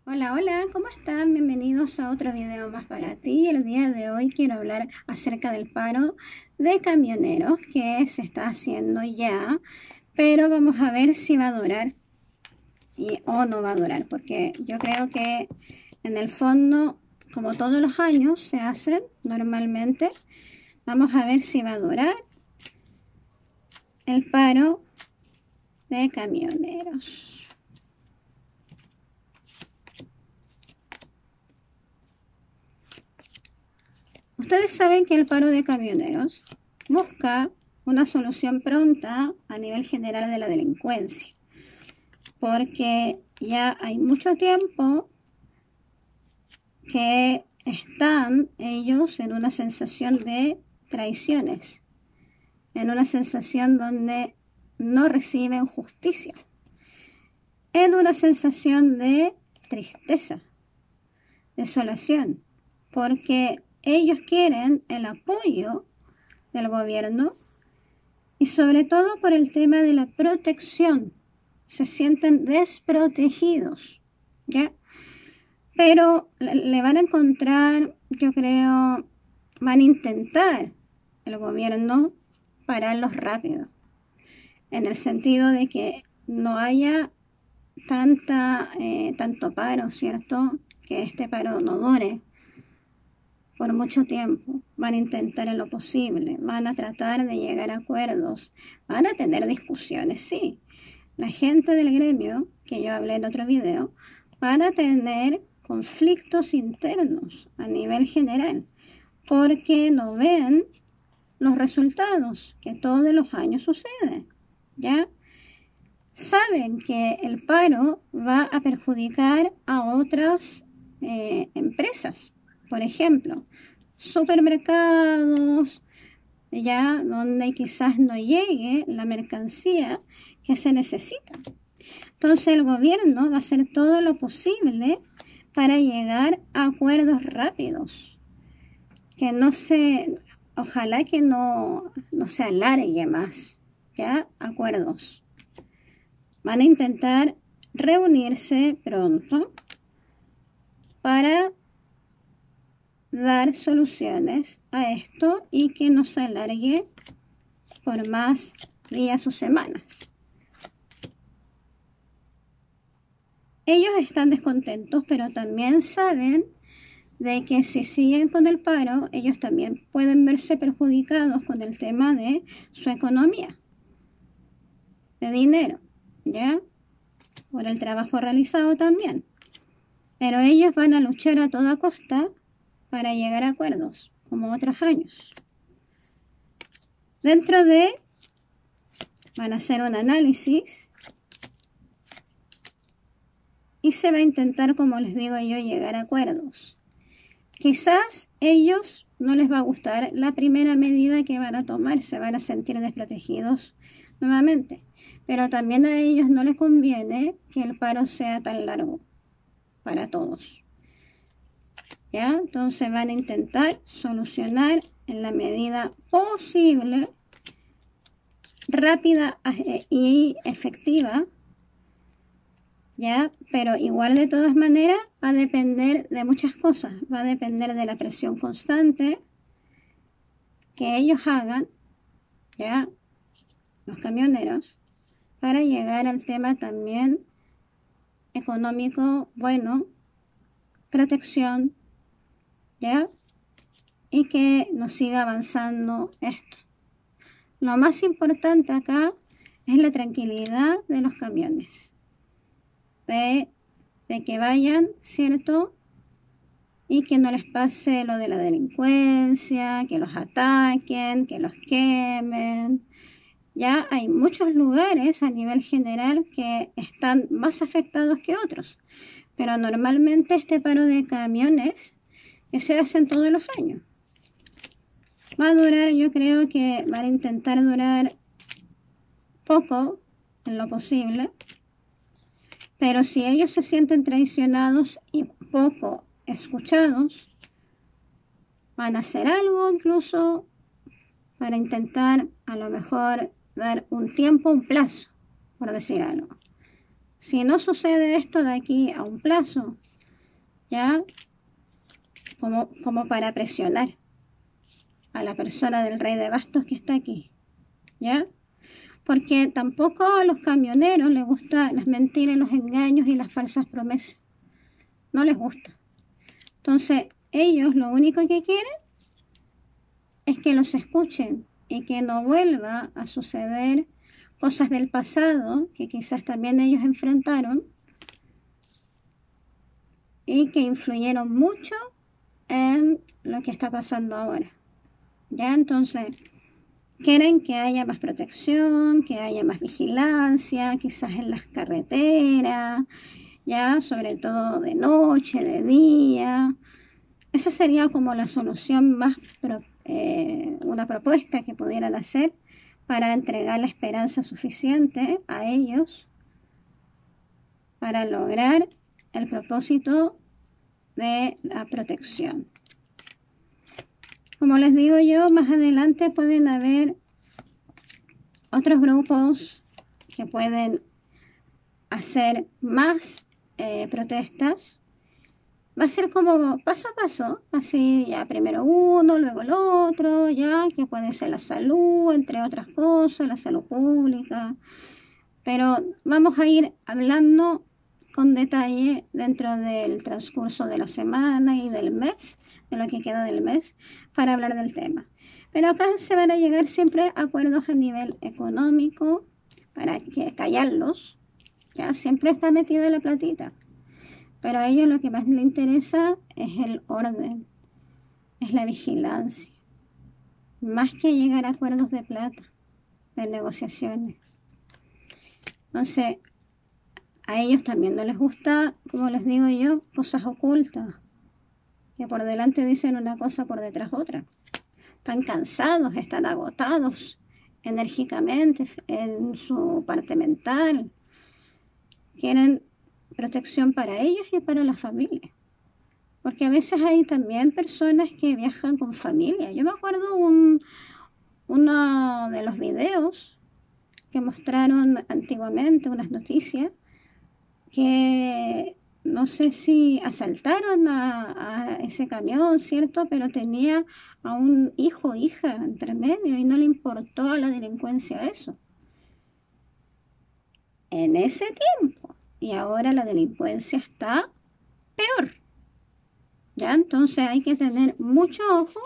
Hola, hola, ¿cómo están? Bienvenidos a otro video más para ti. El día de hoy quiero hablar acerca del paro de camioneros que se está haciendo ya, pero vamos a ver si va a durar o no va a durar, porque yo creo que en el fondo, como todos los años se hacen normalmente, vamos a ver si va a durar el paro de camioneros. Ustedes saben que el paro de camioneros busca una solución pronta a nivel general de la delincuencia, porque ya hay mucho tiempo que están ellos en una sensación de traiciones, en una sensación donde no reciben justicia, en una sensación de tristeza, desolación, porque ellos quieren el apoyo del gobierno y sobre todo por el tema de la protección. Se sienten desprotegidos, ¿ya? Pero le van a encontrar, yo creo, van a intentar el gobierno pararlos rápido, en el sentido de que no haya tanto paro, ¿cierto? Que este paro no dure por mucho tiempo. Van a intentar en lo posible, van a tratar de llegar a acuerdos, van a tener discusiones, sí. La gente del gremio, que yo hablé en otro video, van a tener conflictos internos a nivel general, porque no ven los resultados que todos los años sucede, ¿ya? Saben que el paro va a perjudicar a otras empresas, por ejemplo, supermercados, ya donde quizás no llegue la mercancía que se necesita. Entonces el gobierno va a hacer todo lo posible para llegar a acuerdos rápidos, que ojalá que no se alargue más, ya, acuerdos. Van a intentar reunirse pronto para dar soluciones a esto y que no se alargue por más días o semanas. Ellos están descontentos, pero también saben de que si siguen con el paro, ellos también pueden verse perjudicados con el tema de su economía, de dinero, ¿ya? Por el trabajo realizado también. Pero ellos van a luchar a toda costa para llegar a acuerdos, como otros años. Van a hacer un análisis y se va a intentar, como les digo yo, llegar a acuerdos. Quizás ellos no les va a gustar la primera medida que van a tomar, se van a sentir desprotegidos nuevamente, pero también a ellos no les conviene que el paro sea tan largo para todos. ¿Ya? Entonces van a intentar solucionar en la medida posible, rápida y efectiva, ¿ya? Pero igual de todas maneras va a depender de muchas cosas. Va a depender de la presión constante que ellos hagan, ¿ya? Los camioneros, para llegar al tema también económico, bueno, protección, ¿ya? Y que nos siga avanzando esto. Lo más importante acá es la tranquilidad de los camiones. De que vayan, ¿cierto? Y que no les pase lo de la delincuencia, que los ataquen, que los quemen. Ya hay muchos lugares a nivel general que están más afectados que otros, pero normalmente este paro de camiones que se hacen todos los años va a durar, yo creo que van a intentar durar poco en lo posible, pero si ellos se sienten traicionados y poco escuchados, van a hacer algo incluso para intentar a lo mejor dar un tiempo, un plazo, por decir algo. Si no sucede esto de aquí a un plazo, ¿ya? Como para presionar a la persona del rey de bastos que está aquí, ¿ya? Porque tampoco a los camioneros les gustan las mentiras, los engaños y las falsas promesas. No les gusta. Entonces, ellos lo único que quieren es que los escuchen y que no vuelva a suceder cosas del pasado que quizás también ellos enfrentaron y que influyeron mucho en lo que está pasando ahora. ¿Ya? Entonces, quieren que haya más protección, que haya más vigilancia, quizás en las carreteras, ya, sobre todo de noche, de día. Esa sería como la solución más, una propuesta que pudieran hacer para entregar la esperanza suficiente a ellos para lograr el propósito de la protección. Como les digo yo, más adelante pueden haber otros grupos que pueden hacer más protestas. Va a ser como paso a paso, así ya primero uno, luego el otro, ya que puede ser la salud, entre otras cosas, la salud pública. Pero vamos a ir hablando con detalle dentro del transcurso de la semana y del mes, de lo que queda del mes, para hablar del tema. Pero acá se van a llegar siempre a acuerdos a nivel económico para que callarlos, ya siempre está metida la platita. Pero a ellos lo que más les interesa es el orden, es la vigilancia, más que llegar a acuerdos de plata, de negociaciones. Entonces, a ellos también no les gusta, como les digo yo, cosas ocultas, que por delante dicen una cosa, por detrás otra. Están cansados, están agotados enérgicamente en su parte mental. Quieren protección para ellos y para la familia. Porque a veces hay también personas que viajan con familia. Yo me acuerdo uno de los videos que mostraron antiguamente, unas noticias, que no sé si asaltaron a ese camión, ¿cierto? Pero tenía a un hijo o hija entre medio y no le importó a la delincuencia eso. En ese tiempo. Y ahora la delincuencia está peor. ¿Ya? Entonces hay que tener mucho ojo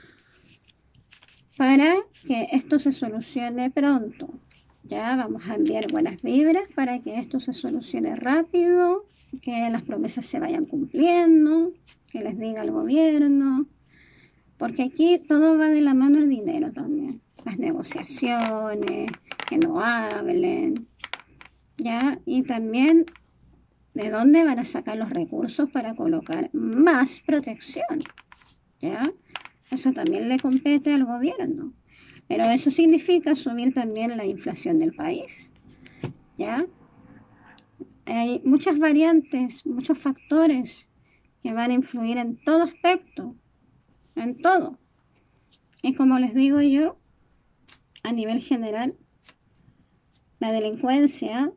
para que esto se solucione pronto. Ya vamos a enviar buenas vibras para que esto se solucione rápido, que las promesas se vayan cumpliendo, que les diga el gobierno, porque aquí todo va de la mano el dinero también. Las negociaciones, que no hablen, ¿ya? Y también de dónde van a sacar los recursos para colocar más protección, ¿ya? Eso también le compete al gobierno. Pero eso significa subir también la inflación del país, ¿ya? Hay muchas variantes, muchos factores que van a influir en todo aspecto, en todo. Y como les digo yo, a nivel general, la delincuencia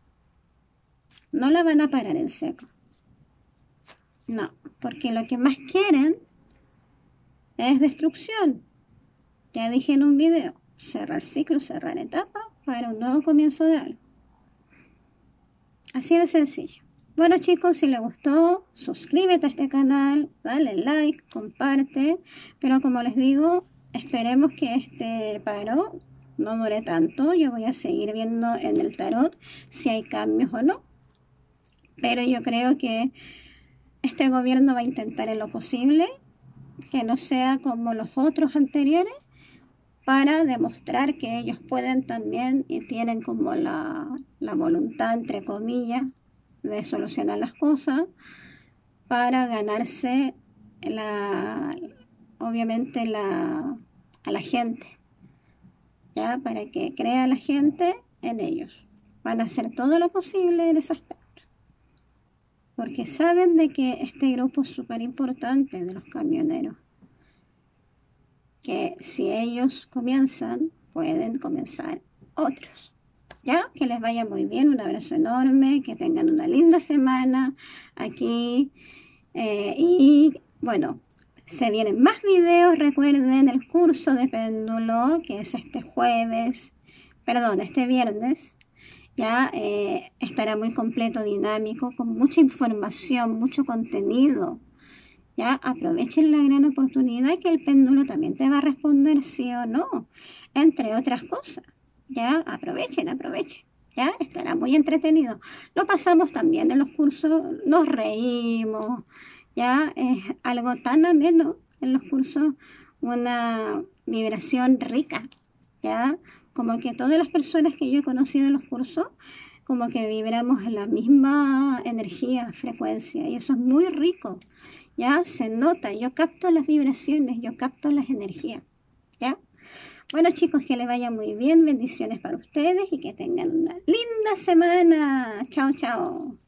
no la van a parar en seco. No, porque lo que más quieren es destrucción. Ya dije en un video, cerrar ciclo, cerrar etapa para un nuevo comienzo de algo. Así de sencillo. Bueno chicos, si les gustó, suscríbete a este canal, dale like, comparte. Pero como les digo, esperemos que este paro no dure tanto. Yo voy a seguir viendo en el tarot si hay cambios o no. Pero yo creo que este gobierno va a intentar en lo posible que no sea como los otros anteriores, para demostrar que ellos pueden también y tienen como la voluntad, entre comillas, de solucionar las cosas para ganarse obviamente a la gente, ¿ya? Para que crea la gente en ellos. Van a hacer todo lo posible en ese aspecto, porque saben de que este grupo es súper importante de los camioneros, que si ellos comienzan, pueden comenzar otros. ¿Ya? Que les vaya muy bien, un abrazo enorme, que tengan una linda semana aquí Y bueno, se vienen más videos, recuerden el curso de péndulo, que es este viernes. Ya estará muy completo, dinámico, con mucha información, mucho contenido. Ya aprovechen la gran oportunidad que el péndulo también te va a responder sí o no, entre otras cosas. Ya aprovechen. Ya estará muy entretenido. Lo pasamos también en los cursos, nos reímos. Ya es algo tan ameno en los cursos, una vibración rica. Ya como que todas las personas que yo he conocido en los cursos, como que vibramos en la misma energía, frecuencia, y eso es muy rico. Ya se nota, yo capto las vibraciones, yo capto las energías. ¿Ya? Bueno, chicos, que les vaya muy bien, bendiciones para ustedes y que tengan una linda semana. Chao, chao.